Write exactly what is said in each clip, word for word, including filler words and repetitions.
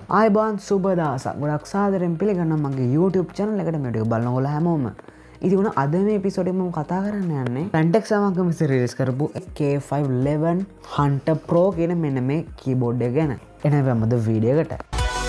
ආයිබෝන් සුබ දවසක්. ගොඩක් සාදරයෙන් පිළිගන්නවා මගේ YouTube channel එකට මේ ටික බලන ඔයාලා හැමෝම. ඉතින් උන අද මේ එපිසෝඩ් එකේ මම කතා කරන්න යන්නේ Fantex සමග මිස රිලීස් කරපු K five eleven Hunter Pro කියන මෙන්න මේ කීබෝඩ් එක ගැන. එහෙනම් අපි මොකද වීඩියෝ එකට.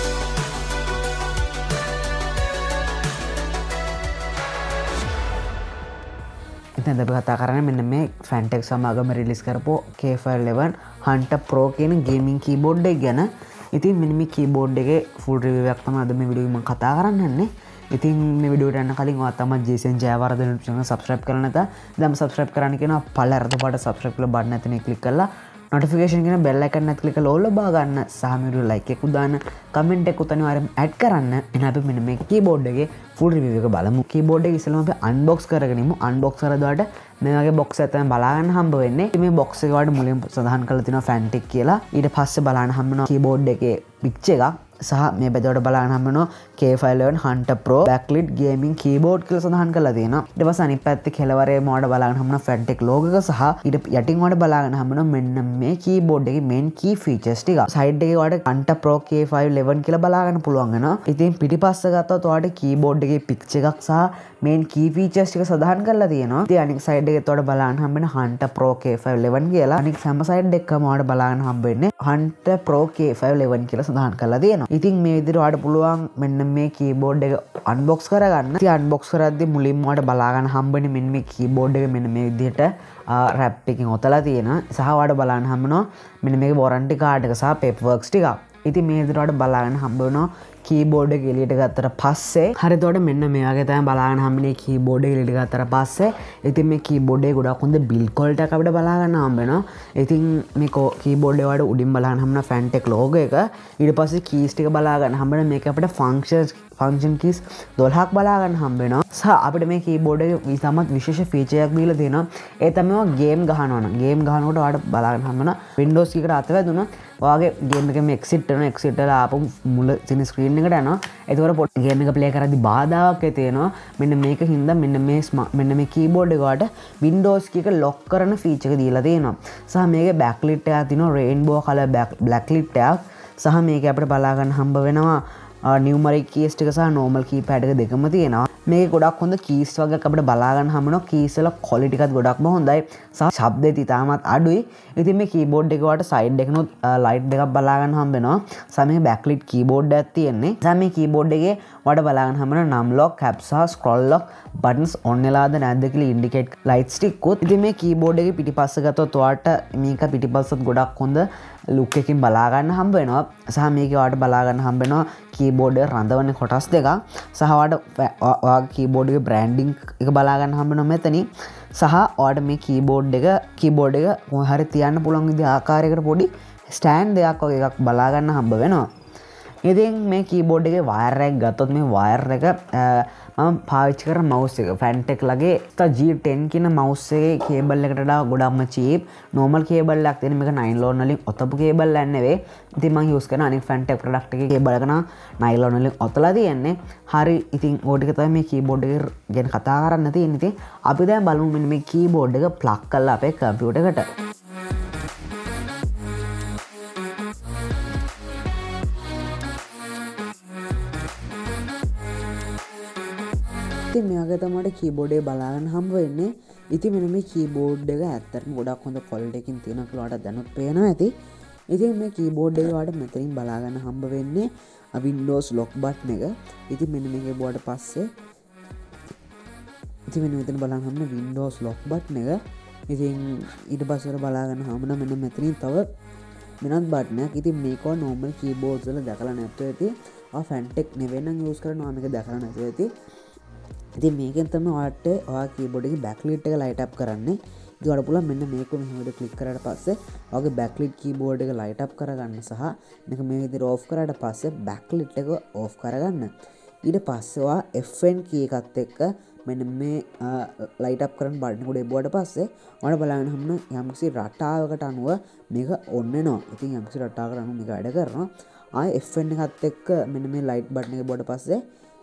ඉතින් අපි කතා කරන්නේ මෙන්න මේ Fantex සමගම රිලීස් කරපු K five eleven Hunter Pro කියන ගේමින් කීබෝඩ් එක ගැන. ඉතින් මෙන්න මේ කීබෝඩ් එකේ ෆුල් රිවිව් එකක් තමයි අද මේ වීඩියෝ එකේ මම කතා කරන්න යන්නේ. ඉතින් මේ වීඩියෝට යන්න කලින් ඔයා තමයි ජේසන් ජයවර්ධන channel subscribe කරලා නැත්නම් දැන් subscribe කරන්න කියනවා පල්ල අරද පාට subscribe කරලා බටන් නැතනේ click කරලා notification කියන bell icon නැත් click කරලා ඕල බා ගන්න සහ මේ වීඩියෝ like එකක් දාන්න comment එකක් අනිවාර්යෙන් add කරන්න. එහෙනම් අපි මෙන්න මේ keyboard එකේ full review එක බලමු. keyboard එක ඉස්සෙල්ලාම අපි unbox කරගෙන ඉමු. unbox කරද්දී මේ වගේ box එකක් තමයි බලා ගන්න හම්බ වෙන්නේ. මේ box එක වලට මුලින් සඳහන් කරලා තියෙනවා Fantex කියලා. ඊට පස්සේ බලන්න හම්බ වෙනවා keyboard එකේ picture එකක්. සහ මේ පැත්තට බලන්න හම්බ වෙනවා K five eleven Hunter Pro backlit gaming keyboard කියලා සඳහන් කරලා තියෙනවා. ඊට පස්සේ අනිත් පැත්තේ කෙළවරේ මොඩ බලන්න හම්බ වෙනවා Fantex logo එක සහ ඊට යටින් වල බලන්න හම්බ වෙනවා මෙන්න මේ keyboard එකේ main key features ටික. side එකේ වලට Hunter Pro K five eleven කියලා බලා ගන්න පුළුවන් වෙනවා. ඉතින් පිටිපස්ස ගත්තොත් ඔයාලට keyboard එකේ picture එකක් සහ main key features ටික සඳහන් කරලා තියෙනවා. ඉතින් අනිත් side එකේ ඔයාලට බලන්න හම්බ වෙන Hunter Pro K five eleven කියලා. අනිත් හැම side එකකම ඔයාලට බලන්න හම්බ වෙන්නේ Hunter Pro K five eleven කියලා සඳහන් කරලා තියෙනවා. ඉතින් මේ විදිහට ඔයාලට පුළුවන් මෙන්න මේ keyboard එක unbox කරගන්න. ඉතින් unbox කරද්දී මුලින්ම ඔයාලට බලා ගන්න හම්බෙන්නේ මෙන්න මේ keyboard එක මෙන්න මේ විදිහට wrap එකකින් ඔතලා තියෙනවා. සහ ඔයාලට බලන්න හම්බ වෙනවා මෙන්න මේකේ warranty card එක සහ paperworks ටික. ඉතින් මේ විදිහට ඔයාලට බලා ගන්න හම්බ වෙනවා keyboard එක එළියට ගත්තට පස්සේ හරියට උඩ මෙන්න මේ වගේ තමයි බලාගෙන හම්බෙන්නේ keyboard එක එළියට ගත්තට පස්සේ. ඉතින් මේ keyboard එක ගොඩක් හොඳ build quality එකක් අපිට බලා ගන්න හම්බ වෙනවා. ඉතින් මේ keyboard එක වල උඩින් බලාගෙන හම්බෙන Fantex logo එක ඊට පස්සේ keys ටික බලා ගන්න හම්බ වෙන මේක අපිට functions function keys twelve ක් බලා ගන්න හම්බ වෙනවා. සහ අපිට මේ keyboard එක විසමත් විශේෂ feature එකක් දීලා තියෙනවා. ඒ තමයි game ගහනවා නම් game ගහනකොට ඔයාලට බලා ගන්න හම්බ වෙනවා Windows කීකට අත වැදුනොත් ඔයාගේ game එකෙන් exit කරනවා exit කරලා ආපහු මුල තියෙන screen එකට යනවා. එතකොට පොඩ් ගේම් එක ප්ලේ කරද්දී බාධාවක් ඇති වෙනවා. මෙන්න මේක හින්දා මෙන්න මේ මෙන්න මේ keyboard එක වලට Windows කීක lock කරන feature එක දීලා තියෙනවා. සහ මේකේ backlit එකක් තියෙනවා rainbow color blacklit එකක්. සහ මේක අපිට බලා ගන්න හම්බ වෙනවා numeric keys ටික සහ normal keypad එක දෙකම තියෙනවා. මේකේ ගොඩක් හොඳ keys වගේක් අපිට බලා ගන්න හම්බ වෙනවා. keys වල quality එකත් ගොඩක්ම හොඳයි. සහ ශබ්දෙත් ඉතාමත් අඩුයි. ඉතින් මේ keyboard එක වලට side එකනොත් light දෙකක් බලා ගන්න හම්බ වෙනවා. සහ මේක backlit keyboard එකක් තියෙන්නේ. සහ මේ keyboard එකේ වලට බලා ගන්න හම්බ වෙනවා num lock, caps සහ scroll lock buttons on වෙලාද නැද්ද කියලා indicate lights ටිකකුත්. ඉතින් මේ keyboard එකේ පිටිපස්ස ගත්තොත් ඔයාලට මේක පිටිපස්සත් ගොඩක් හොඳ look එකකින් බලා ගන්න හම්බ වෙනවා. සහ මේකේ ඔයාලට බලා ගන්න හම්බ වෙනවා keyboard එක රඳවන කොටස් දෙකක්. සහ ඔයාලට ඔයාගේ keyboard එකේ branding එක බලා ගන්න හම්බ වෙනවා මෙතනින්. සහ ඔයාලට මේ keyboard එක keyboard එක කොහේ හරි තියන්න පුළුවන් විදිහ ආකාරයකට පොඩි stand දෙකක් වගේ එකක් බලා ගන්න හම්බ වෙනවා. ඉතින් මේ keyboard එකේ wire එක ගත්තොත් මේ wire එක මම පාවිච්චි කරන mouse එක Fantex ලගේ G ten කියන mouse එකේ cable එකට වඩා ගොඩක්ම cheap normal cable එකක් තියෙන මේක nylon වලින් ඔතපු cable එකක් නෙවෙයි. ඉතින් මම use කරන අනිත් Fantex product එකේ cable එක නම් nylon වලින් ඔතලා තියෙන්නේ. හරි ඉතින් ඕක ටික තමයි මේ keyboard එක ගැන කතා කරන්න තියෙන්නේ. ඉතින් අපි දැන් බලමු මෙන්න මේ keyboard එක plug කරලා අපේ computer එකට. ඉතින් මේ වගේ තමයි keyboard එක බලා ගන්න හම්බ වෙන්නේ. ඉතින් මෙන්න මේ keyboard එක ඇත්තටම ගොඩක් හොඳ quality එකකින් තියෙනවා කියලා ඔයාලට දැනුත් පේනවා ඇති. ඉතින් මේ keyboard එක ඔයාලට මෙතනින් බලා ගන්න හම්බ වෙන්නේ Windows lock button එක. ඉතින් මෙන්න මේක බෝඩ පස්සේ ඉතින් මෙන්න මෙතන බලන්න හම්බ Windows lock button එක. ඉතින් ඊට පස්සේ බලා ගන්න හම්බ වෙන මෙන්න මෙතනින් තව වෙනත් button එකක්. ඉතින් මේක normal keyboards වල දැකලා නැත්නම් ඇති. ආ Fantex නෙවෙයි නම් use කරනවා මේක දැකලා නැත්නම් ඇති. ඉතින් මේකෙන් තමයි ඔයාලට ඔයාගේ keyboard එකේ backlit එක light up කරන්නේ. ඉතින් ඔයාලට පුළුවන් මෙන්න මේක මෙහෙමද click කරාට පස්සේ ඔයාගේ backlit keyboard එක light up කරගන්න සහ මේක මේ විදිහට off කරාට පස්සේ backlit එක off කරගන්න. ඊට පස්සේ ඔයා F N key එකත් එක්ක මෙන්න මේ light up කරන බටන් එක උඩ එබුවාට පස්සේ ඔයාලට බලන්න හම්බුන යම්කිසි රටාවකට අනුව මේක on වෙනවා. ඉතින් යම්කිසි රටාවකට අනුව මේක වැඩ කරනවා. ආයේ F N එකත් එක්ක මෙන්න මේ light button එක එබුවාට පස්සේ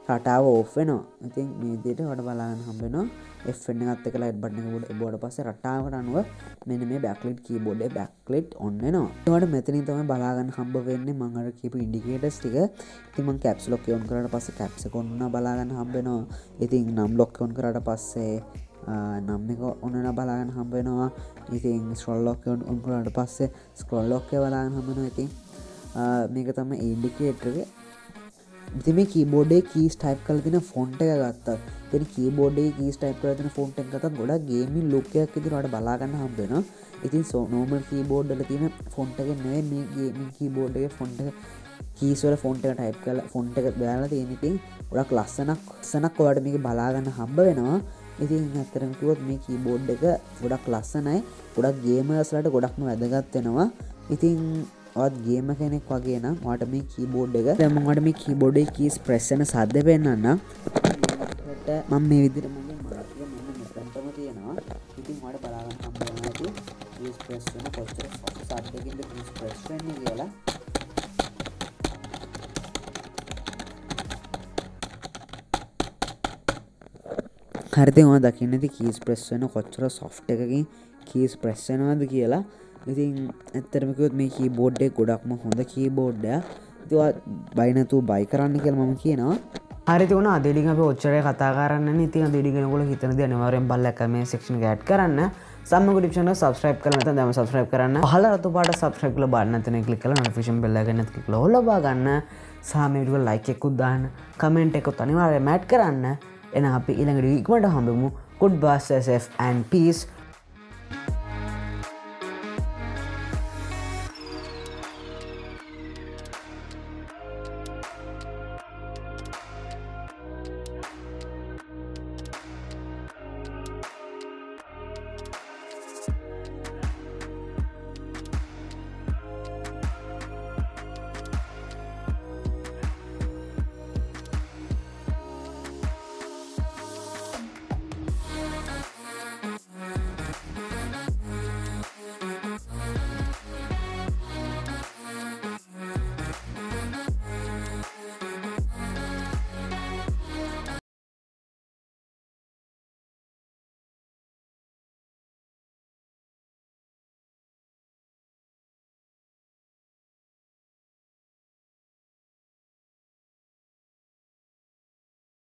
රටාව ඕෆ් වෙනවා. ඉතින් මේ විදිහට ඔයාලට බලන්න හම්බ වෙනවා F one එකත් එක්ක ලයිට් බටන් එක උඩ එබුවට පස්සේ රටාවට අනුව මෙන්න මේ බෑක්ලයිට් කීබෝඩ් එක බෑක්ලයිට් ඔන් වෙනවා. ඒකට මෙතනින් තමයි බලා ගන්න හම්බ වෙන්නේ මම අර කියපු ඉන්ඩිකේටර්ස් ටික. ඉතින් මම කැප්ස් ලොක් ඔන් කරාට පස්සේ කැප්ස් එක ඔන් වුණා බලා ගන්න හම්බ වෙනවා. ඉතින් නම් ලොක් ඔන් කරාට පස්සේ නම් එක ඔන්න වෙනවා බලා ගන්න හම්බ වෙනවා. ඉතින් ස්ක්‍රෝල් ලොක් ඔන් කරාට පස්සේ ස්ක්‍රෝල් ලොක් එක බලා ගන්න හම්බ වෙනවා. ඉතින් මේක තමයි ඉන්ඩිකේටර් එක. ඉතින් මේ කීබෝඩ් එකේ කීස් ටයිප් කරලා තියෙන ෆොන්ට් එක ගත්තා. ඉතින් කීබෝඩ් එකේ කීස් ටයිප් කරලා තියෙන ෆොන්ට් එක ගත්තත් ගොඩක් ගේමින් ලුක් එකක් විදිහට ඔයාලට බලා ගන්න හම්බ වෙනවා. ඉතින් නෝමල් කීබෝඩ් වල තියෙන ෆොන්ට් එක නෙවෙයි මේ ගේමින් කීබෝඩ් එකේ ෆොන්ට් එක කීස් වල ෆොන්ට් එක ටයිප් කරලා ෆොන්ට් එක දාලා තියෙන. ඉතින් ගොඩක් ලස්සනක් ලස්සනක් ඔයාලට මේක බලා ගන්න හම්බ වෙනවා. ඉතින් ඇත්තටම කිව්වොත් මේ කීබෝඩ් එක ගොඩක් ලස්සනයි. ගොඩක් ගේමර්ස් වලට ගොඩක්ම වැදගත් වෙනවා. ඉතින් ඔයාත් ගේම කෙනෙක් වගේ නම් ඔයාට මේ කීබෝඩ් එක දැන් මම ඔයාට මේ කීබෝඩ් එකේ කීස් ප්‍රෙස් කරන සද්ද පෙන්නන්නම්. මම මේ විදිහට මගේ මාර්ක් එක මෙන්න මෙතනටම තියෙනවා. ඉතින් ඔයාට බලා ගන්න හම්බ වෙනවා ඇති කීස් ප්‍රෙස් වෙන කොච්චර සද්දකින්ද කීස් ප්‍රෙස් වෙන්නේ කියලා. හරිද ඔයා දකින්න ඇති කීස් ප්‍රෙස් වෙන කොච්චර සොෆ්ට් එකකින් කීස් ප්‍රෙස් වෙනවද කියලා. ඉතින් ඇත්තටම කිව්වොත් මේ කීබෝඩ් එක ගොඩක්ම හොඳ කීබෝඩ් එකක්. ඉතින් ඔයා බයි නැතුව බයි කරන්න කියලා මම කියනවා. හරි තියුණා අද එඩින් අපි ඔච්චරේ කතා කරන්නේ. ඉතින් අද එඩින් කෙනෙකුට හිතන දේ අනිවාර්යෙන් බලලා කමෙන්ට් සෙක්ෂන් එක ඇඩ් කරන්න. සම්මග YouTube channel subscribe කරලා නැත්නම් දැන් subscribe කරන්න. පහළ රතු පාට subscribe කරලා බාන්න නැත්නම් ක්ලික් කරලා notification bell එක නැත් ක්ලික් කරලා ඕල් ලබා ගන්න. සහ මේ වීඩියෝ like එකකුත් දාන්න. comment එකකුත් අනිවාර්යෙන් add කරන්න. එහෙනම් අපි ඊළඟ වීඩියෝ ඉක්මනට හම්බෙමු. goodbye S F and peace.